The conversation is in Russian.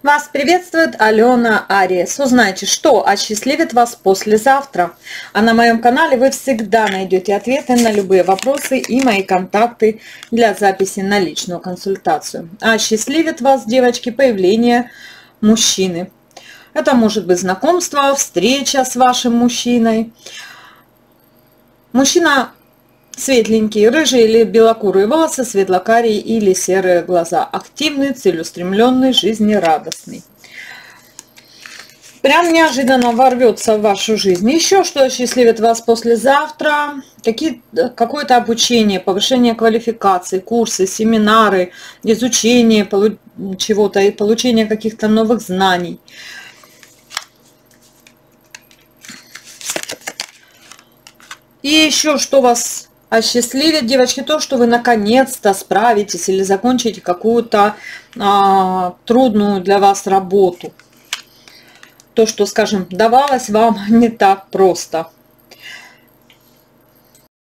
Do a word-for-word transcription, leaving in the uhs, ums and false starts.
Вас приветствует Алена Ариес. Узнайте, что осчастливит вас послезавтра. А на моем канале вы всегда найдете ответы на любые вопросы и мои контакты для записи на личную консультацию. А осчастливит вас, девочки, появление мужчины. Это может быть знакомство, встреча с вашим мужчиной. Мужчина светленький, рыжие или белокурые волосы, светлокарие или серые глаза. Активный, целеустремленный, жизнерадостный. Прям неожиданно ворвется в вашу жизнь. Еще что осчастливит вас послезавтра. Какое-то обучение, повышение квалификации, курсы, семинары, изучение чего-то и получение каких-то новых знаний. И еще что вас осчастливит, девочки, то, что вы наконец-то справитесь или закончите какую-то а, трудную для вас работу. То, что, скажем, давалось вам не так просто.